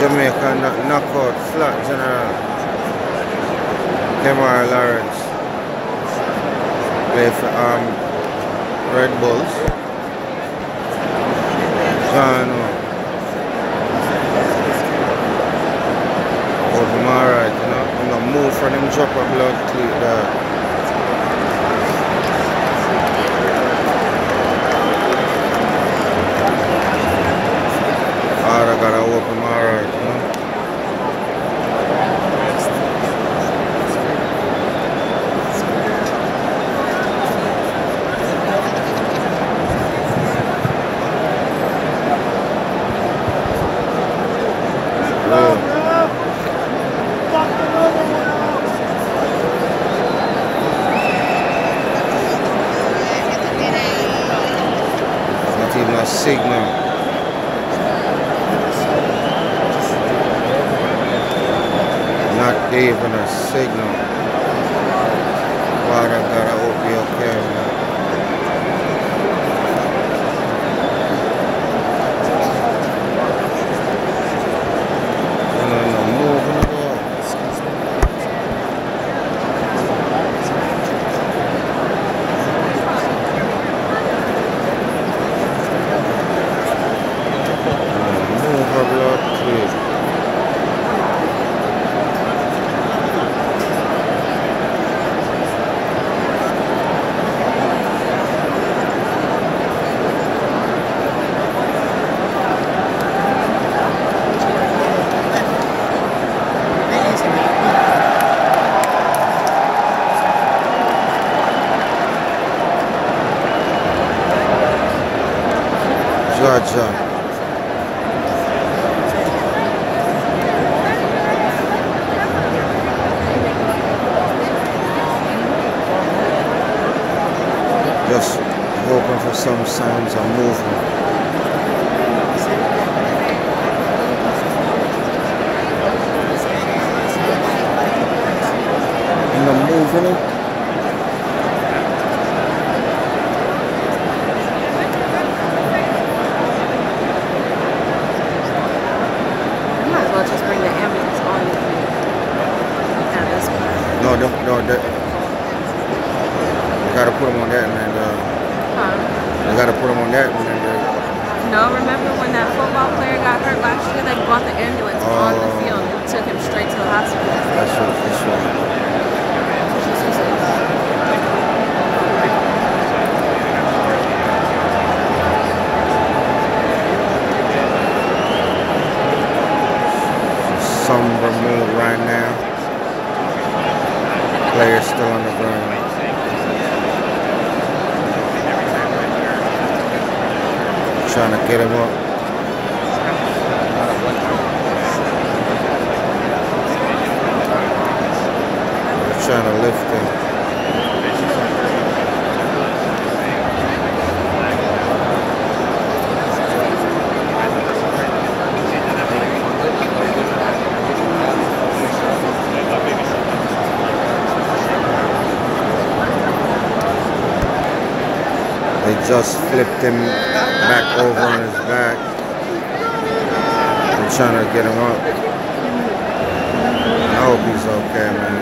Jamaican knockout flat general Kemar Lawrence play for Red Bulls. John hold him alright, you know. I'm gonna move from him drop a blood cleat there. I gotta walk him alright, you know. Not even a signal. Not even a signal. Water gotta be okay, man. No, moving it up. Move her blood, please. Georgia. Just hoping for some signs of movement. And I'm moving it. No, you gotta put them on that and then you gotta put them on that and then No, remember when that football player got hurt last year? They brought the ambulance on the field and took him straight to the hospital. That's right, that's right. Somber mood right now. Players still on the ground. Trying to get him up. They're trying to lift him. They just flipped him back over on his back. I'm trying to get him up. I hope he's okay, man.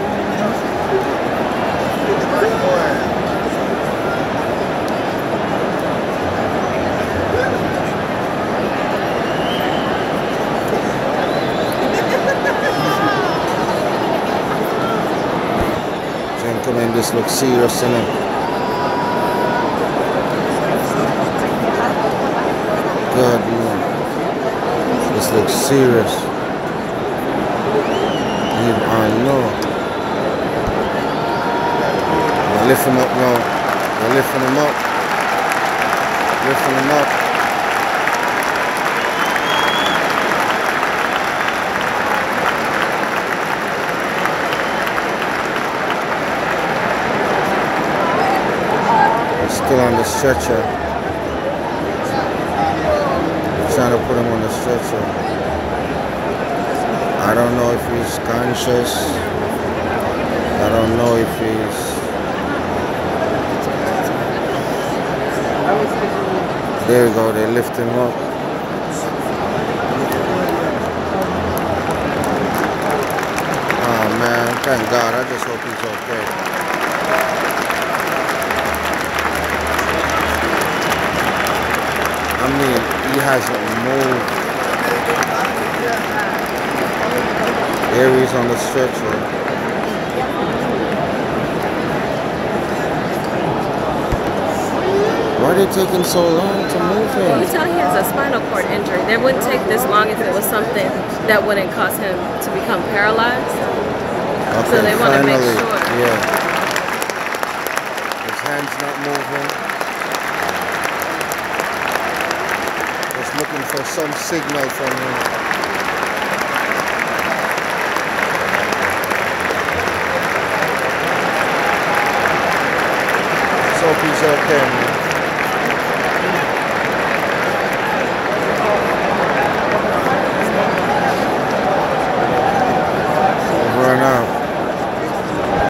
Gentlemen, this looks serious, innit? God, man. This looks serious. I know. They're lifting him up now. They're lifting him up. Lifting him up. They're still on the stretcher. Trying to put him on the stretcher. I don't know if he's conscious. I don't know if he's... There you go, they lift him up. man. Thank God. I just hope he's okay. I mean, he hasn't moved. There he's on the stretcher. Why are they taking so long to move him? You tell he has a spinal cord injury. They wouldn't take this long if it was something that wouldn't cause him to become paralyzed. Okay, so they want to make finally, sure. Yeah. His hand's not moving. Just looking for some signal from him. Let's hope he's okay, man.